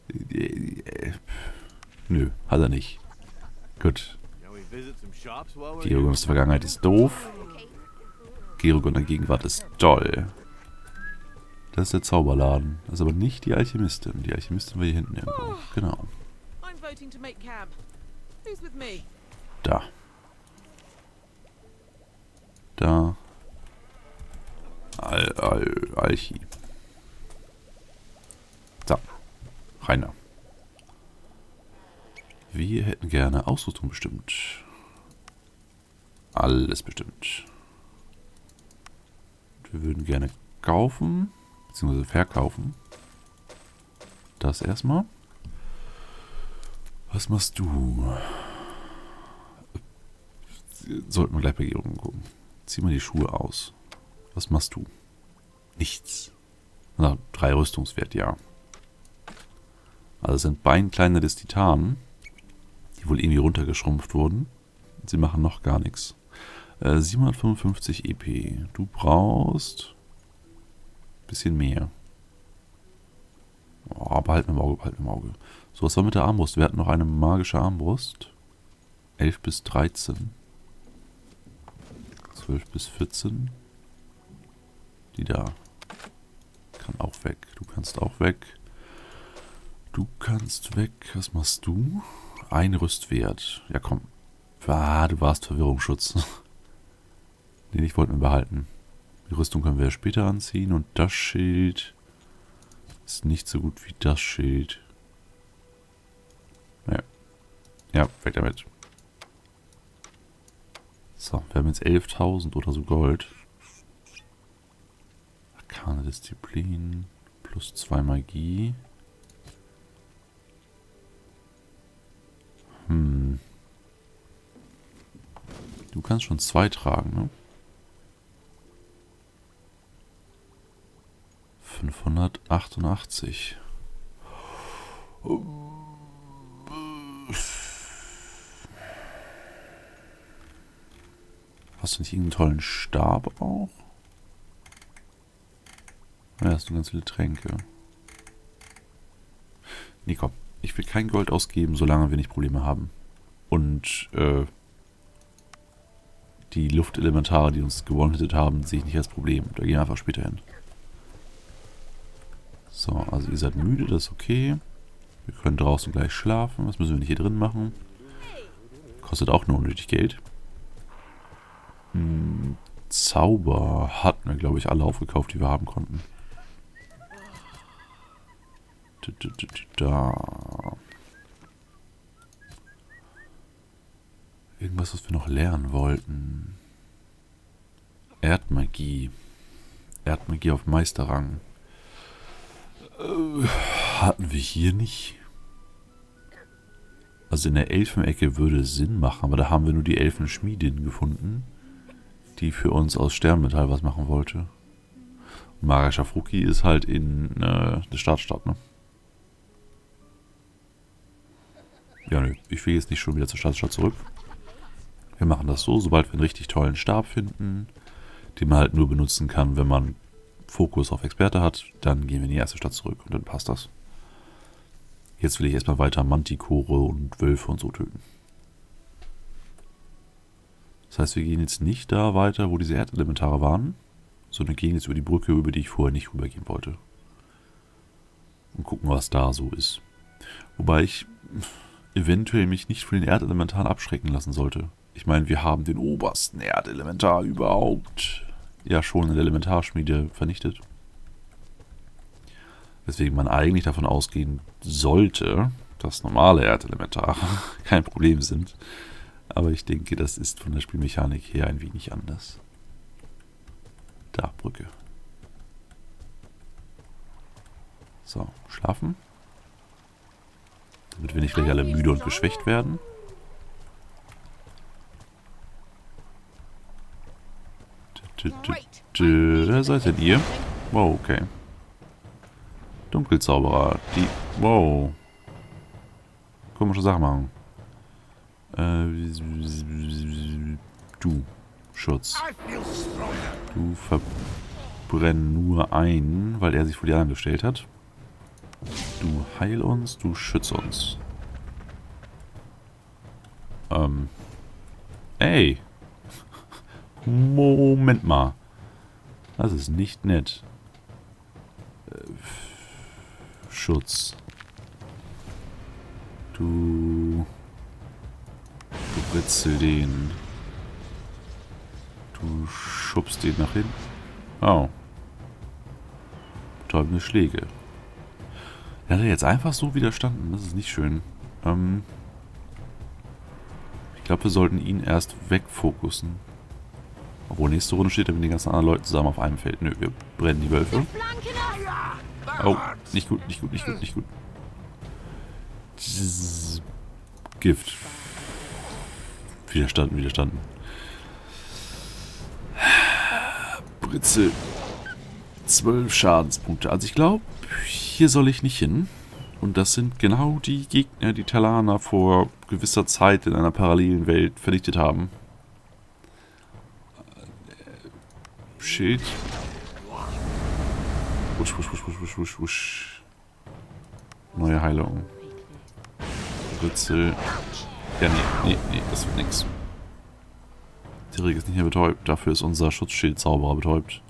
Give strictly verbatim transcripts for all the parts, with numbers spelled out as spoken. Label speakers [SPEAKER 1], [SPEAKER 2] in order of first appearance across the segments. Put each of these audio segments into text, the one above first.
[SPEAKER 1] Äh, nö, hat er nicht. Gut. Gerugon aus der Vergangenheit ist doof. Gerugon in der Gegenwart ist toll. Das ist der Zauberladen. Das ist aber nicht die Alchemistin. Die Alchemistin war hier hinten irgendwo. Genau. Da. Da. Al, Al, Alchi. So. Rainer. Wir hätten gerne Ausrüstung bestimmt. Alles bestimmt. Wir würden gerne kaufen, beziehungsweise verkaufen. Das erstmal. Was machst du? Sollten wir gleich bei Gerugon gucken. Zieh mal die Schuhe aus. Was machst du? Nichts. Na, drei Rüstungswert, ja. Also es sind Beinkleiner des Titanen, die wohl irgendwie runtergeschrumpft wurden. Sie machen noch gar nichts. Äh, siebenhundertfünfundfünfzig E P. Du brauchst ein bisschen mehr. Oh, behalten wir im Auge, behalten wir im Auge. So, was war mit der Armbrust? Wir hatten noch eine magische Armbrust. elf bis dreizehn. zwölf bis vierzehn. Die da. Kann auch weg. Du kannst auch weg. Du kannst weg. Was machst du? Ein Rüstwert. Ja, komm. Ah, du warst Verwirrungsschutz. Den ich wollte mir behalten. Die Rüstung können wir ja später anziehen. Und das Schild ist nicht so gut wie das Schild. Ja. Ja, weg damit. So, wir haben jetzt elftausend oder so Gold. Arkane Disziplin. Plus zwei Magie. Hm. Du kannst schon zwei tragen, ne? fünfhundertachtundachtzig. Hast du nicht irgendeinen tollen Stab auch? Ja, hast du ganz viele Tränke. Nee, komm. Ich will kein Gold ausgeben, solange wir nicht Probleme haben. Und, äh, die Luftelementare, die uns gewonnenhittet haben, sehe ich nicht als Problem. Da gehen wir einfach später hin. So, also ihr seid müde, das ist okay. Wir können draußen gleich schlafen. Das müssen wir nicht hier drin machen. Kostet auch nur unnötig Geld. Hm, Zauber hatten wir, glaube ich, alle aufgekauft, die wir haben konnten. Da. Irgendwas, was wir noch lernen wollten. Erdmagie. Erdmagie auf Meisterrang. Äh, hatten wir hier nicht. Also in der Elfenecke würde es Sinn machen, aber da haben wir nur die Elfenschmiedin gefunden, die für uns aus Sternmetall was machen wollte. Und Magischer Fruki ist halt in äh, der Startstadt, ne? Ja, nö. Ich will jetzt nicht schon wieder zur Stadtstadt zurück. Wir machen das so, sobald wir einen richtig tollen Stab finden, den man halt nur benutzen kann, wenn man Fokus auf Experte hat, dann gehen wir in die erste Stadt zurück und dann passt das. Jetzt will ich erstmal weiter Mantikore und Wölfe und so töten. Das heißt, wir gehen jetzt nicht da weiter, wo diese Erdelementare waren, sondern gehen jetzt über die Brücke, über die ich vorher nicht rübergehen wollte. Und gucken, was da so ist. Wobei ich eventuell mich nicht von den Erdelementaren abschrecken lassen sollte. Ich meine, wir haben den obersten Erdelementar überhaupt ja schon in der Elementarschmiede vernichtet. Weswegen man eigentlich davon ausgehen sollte, dass normale Erdelementare kein Problem sind. Aber ich denke, das ist von der Spielmechanik her ein wenig anders. Da, Brücke. So, schlafen. Damit wir nicht gleich alle müde und geschwächt werden. Wer seid denn ihr? Wow, okay. Dunkelzauberer, die... Wow. Komische Sachen machen. Äh, du, Schutz. Du verbrenn nur einen, weil er sich vor die anderen gestellt hat. Du heil uns, du schütz uns. Ähm. Ey. Moment mal. Das ist nicht nett. Äh, Schutz. Du... Du britzel den. Du schubst den nach hinten. Oh. Betäubende Schläge. Er hat jetzt einfach so widerstanden. Das ist nicht schön. Ähm... Ich glaube, wir sollten ihn erst wegfokussen. Obwohl, nächste Runde steht er mit den ganzen anderen Leuten zusammen auf einem Feld. Nö, wir brennen die Wölfe. Oh, nicht gut, nicht gut, nicht gut, nicht gut. Gift. Widerstanden, widerstanden. Britzel. Zwölf Schadenspunkte. Also ich glaube, hier soll ich nicht hin. Und das sind genau die Gegner, die Talaner vor gewisser Zeit in einer parallelen Welt vernichtet haben. Schild. Wusch, wusch, wusch, wusch, wusch, wusch, wusch. Neue Heilung. Ritzel. Ja, nee, nee, nee, das wird nix. Tirik ist nicht mehr betäubt. Dafür ist unser Schutzschild-Zauberer betäubt.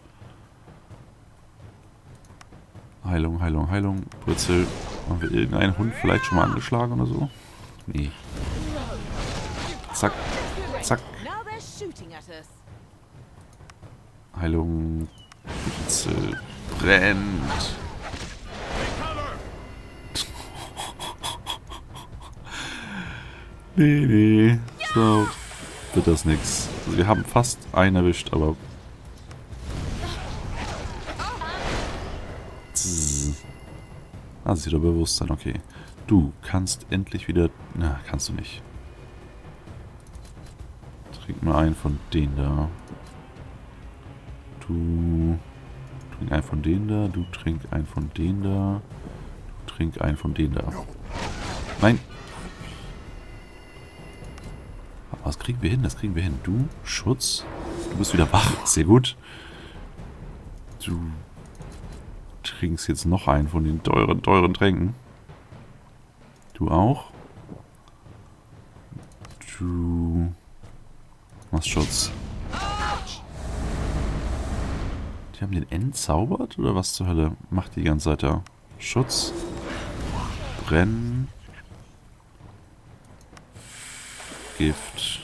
[SPEAKER 1] Heilung, Heilung, Heilung. Ritzel. Haben wir irgendeinen Hund vielleicht schon mal angeschlagen oder so? Nee. Zack. Zack. Heilung. Ritzel. Brennt. Nee, nee. So wird das nix. Also wir haben fast einen erwischt, aber... Ah, sie ist wieder Bewusstsein, okay. Du kannst endlich wieder... Na, kannst du nicht. Trink mal einen von denen da. Du... Trink einen von denen da. Du trink einen von denen da. Du trink einen von denen da. Nein! Was kriegen wir hin? Das kriegen wir hin. Du, Schutz. Du bist wieder wach. Sehr gut. Du trinkst jetzt noch einen von den teuren, teuren Tränken. Du auch. Du machst Schutz. Die haben den entzaubert? Oder was zur Hölle macht die ganze Zeit da? Schutz. Brennen. Gift.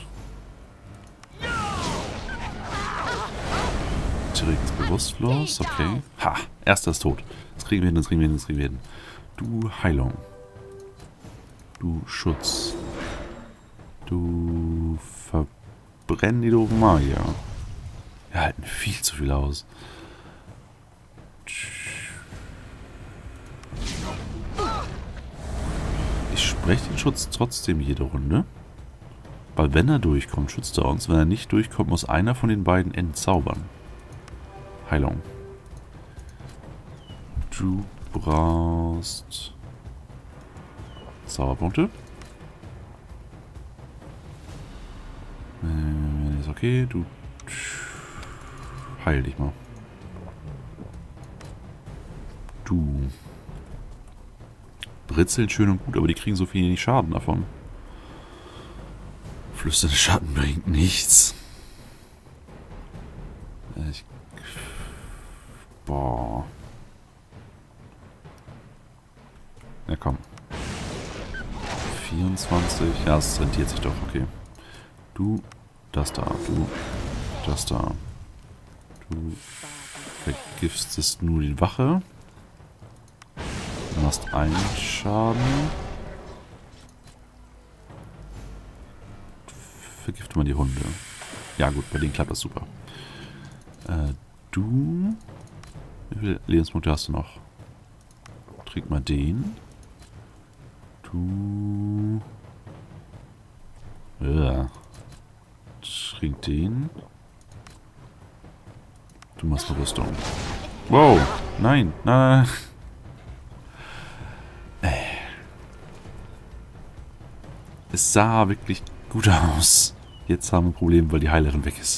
[SPEAKER 1] Tirik ist bewusstlos. Okay. Ha! Erster ist tot. Das kriegen wir hin, das kriegen wir hin, das kriegen wir hin. Du Heilung. Du Schutz. Du verbrennen die doofen Magier. Wir halten viel zu viel aus. Ich spreche den Schutz trotzdem jede Runde. Weil wenn er durchkommt, schützt er uns. Wenn er nicht durchkommt, muss einer von den beiden entzaubern. Heilung. Du brauchst Zauberpunkte. Äh, ist okay. Du heil dich mal. Du britzeln schön und gut, aber die kriegen so viel Schaden davon. Flüsternde Schatten bringt nichts. Ich, boah. Ja, komm. vierundzwanzig. Ja, es rentiert sich doch. Okay. Du, das da. Du, das da. Du vergiftest nur die Wache. Du machst einen Schaden. Vergifte mal die Hunde. Ja gut, bei denen klappt das super. Äh, du... Wie viele Lebenspunkte hast du noch? Trink mal den. Du... Ja. Trink den. Du machst eine Rüstung. Wow! Nein! Nein! Nein. Es sah wirklich gut aus. Jetzt haben wir ein Problem, weil die Heilerin weg ist.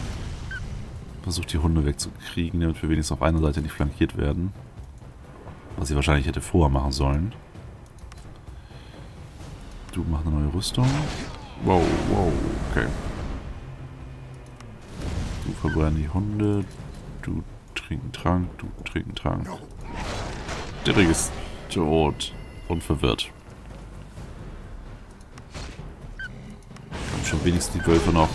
[SPEAKER 1] Versucht die Hunde wegzukriegen, damit wir wenigstens auf einer Seite nicht flankiert werden. Was ich wahrscheinlich hätte vorher machen sollen. Du machst eine neue Rüstung. Wow, wow, okay. Du verbrennst die Hunde. Du trinkst einen Trank. Du trinkst einen Trank. Derrick ist tot und verwirrt. Kommen schon wenigstens die Wölfe noch.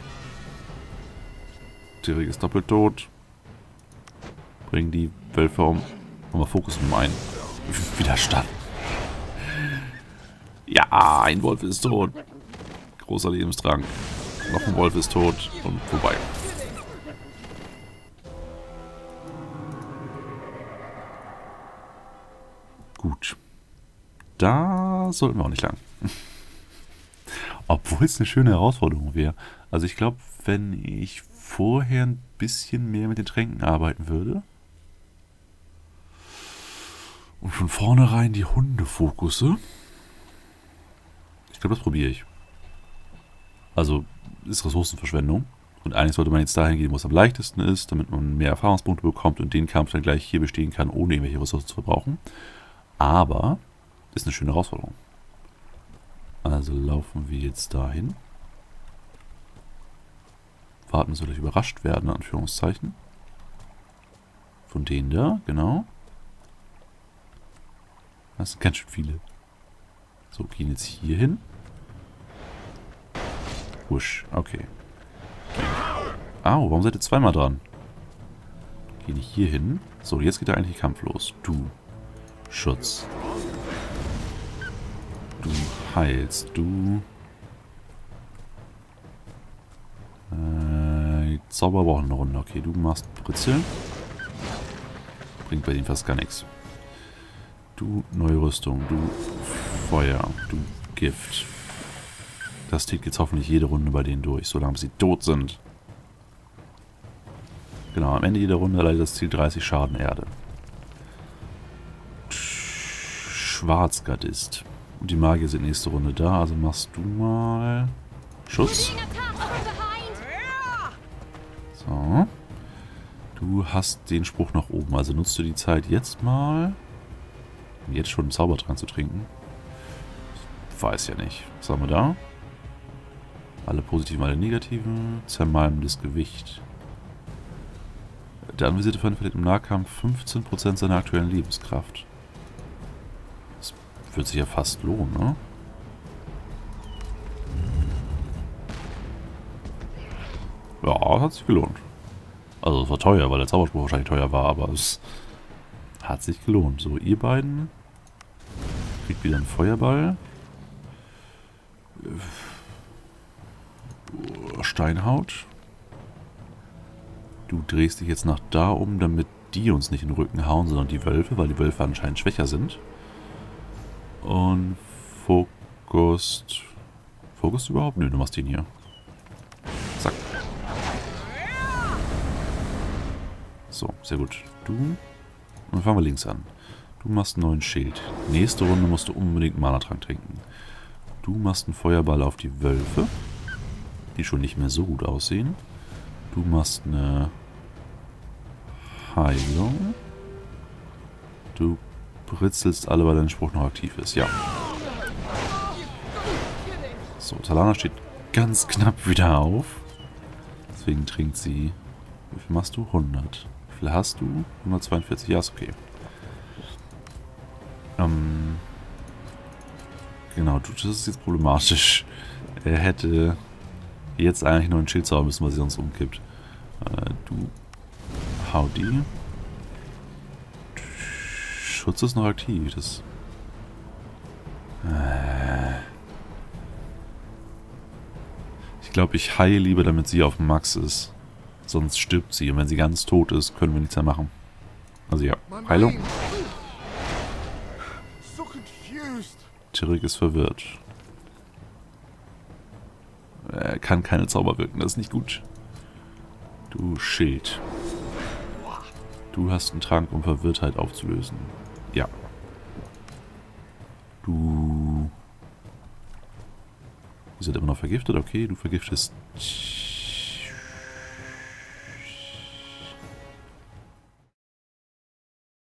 [SPEAKER 1] Derrick ist doppelt tot. Bringen die Wölfe um. Mal Fokus um ein. Widerstand. Ja, ein Wolf ist tot. Großer Lebensdrang. Noch ein Wolf ist tot und vorbei. Gut. Da sollten wir auch nicht lang. Obwohl es eine schöne Herausforderung wäre. Also ich glaube, wenn ich vorher ein bisschen mehr mit den Tränken arbeiten würde und von vornherein die Hunde fokusse. Ich glaube, das probiere ich. Also ist Ressourcenverschwendung. Und eigentlich sollte man jetzt dahin gehen, wo es am leichtesten ist, damit man mehr Erfahrungspunkte bekommt und den Kampf dann gleich hier bestehen kann, ohne irgendwelche Ressourcen zu verbrauchen. Aber ist eine schöne Herausforderung. Also laufen wir jetzt dahin. Warten, soll ich überrascht werden, in Anführungszeichen. Von denen da, genau. Das sind ganz schön viele. So, gehen jetzt hier hin. Wusch, okay. Au, warum seid ihr zweimal dran? Gehen hier hin. So, jetzt geht der eigentliche Kampf los. Du. Schutz. Du heilst. Du. Äh, Zauber braucht eine Runde. Okay, du machst Britzeln. Bringt bei denen fast gar nichts. Du neue Rüstung. Du Feuer. Du Gift. Das zieht jetzt hoffentlich jede Runde bei denen durch, solange sie tot sind. Genau, am Ende jeder Runde erleidet das Ziel dreißig Schaden Erde. Schwarzgardist. Und die Magier sind nächste Runde da, also machst du mal Schutz. So. Du hast den Spruch nach oben, also nutzt du die Zeit jetzt mal, um jetzt schon einen Zaubertrank zu trinken. Ich weiß ja nicht. Was haben wir da? Alle positiven, alle negativen. Zermalmendes Gewicht. Der anvisierte Feind verliert im Nahkampf fünfzehn Prozent seiner aktuellen Lebenskraft. Das wird sich ja fast lohnen, ne? Ja, hat sich gelohnt. Also es war teuer, weil der Zauberspruch wahrscheinlich teuer war, aber es hat sich gelohnt. So, ihr beiden kriegt wieder einen Feuerball. Steinhaut. Du drehst dich jetzt nach da um, damit die uns nicht in den Rücken hauen, sondern die Wölfe, weil die Wölfe anscheinend schwächer sind. Und Fokus. Fokus überhaupt? Nö, du machst den hier. Zack. So, sehr gut. Du. Und dann fangen wir links an. Du machst einen neuen Schild. Nächste Runde musst du unbedingt einen Mana-Trank trinken. Du machst einen Feuerball auf die Wölfe, die schon nicht mehr so gut aussehen. Du machst eine Heilung. Du britzelst alle, weil dein Spruch noch aktiv ist. Ja. So, Talana steht ganz knapp wieder auf. Deswegen trinkt sie. Wie viel machst du? hundert. Wie viel hast du? hundertzweiundvierzig. Ja, ist okay. Ähm. Genau, das ist jetzt problematisch. Er hätte jetzt eigentlich nur ein Schild zaubern müssen, was sie sonst umkippt. Äh, du. Howdy. Schutz ist noch aktiv. Das. Äh. Ich glaube, ich heile lieber, damit sie auf Max ist. Sonst stirbt sie. Und wenn sie ganz tot ist, können wir nichts mehr machen. Also ja, Heilung. Derrick ist verwirrt. Er kann keine Zauber wirken, das ist nicht gut. Du Schild. Du hast einen Trank, um Verwirrtheit aufzulösen. Ja. Du... Ihr seid immer noch vergiftet? Okay, du vergiftest